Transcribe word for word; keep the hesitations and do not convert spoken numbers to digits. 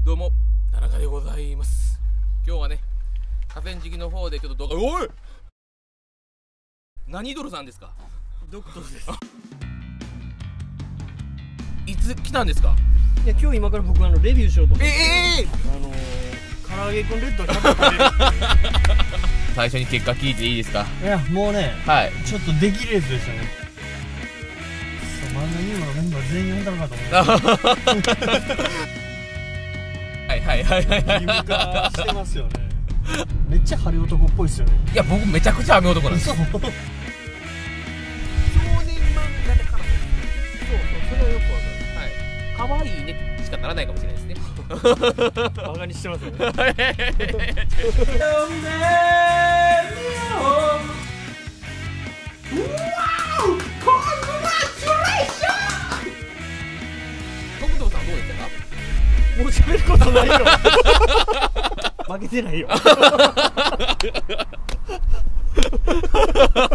どうも田中でございます。今日はね河川敷の方でちょっと動画。おい何ドルさんですか？ ドクトルです。 いつ来たんですか？ いや今日今から僕あのレビューしようと思って。 ええー、 あのー、唐揚げくんレッドひゃく食べる。 最初に結果聞いていいですか？ いやもうね、 はい、 ちょっと出来レースでしたね。そう漫画ユーマのメンバー全員呼んだのかと思って。 はいはいはいはいはい。 義務化してますよね。めっちゃ晴れ男っぽいですよね。 いや僕めちゃくちゃ雨男なんです。 そう。 少年漫画で彼女。そうそうそれはよくわかる。はい。可愛いねしかならないかもしれないですね。 バカにしてますよね。 徳藤さんどうでしたか？ もう喋ることないよ。負けてないよ。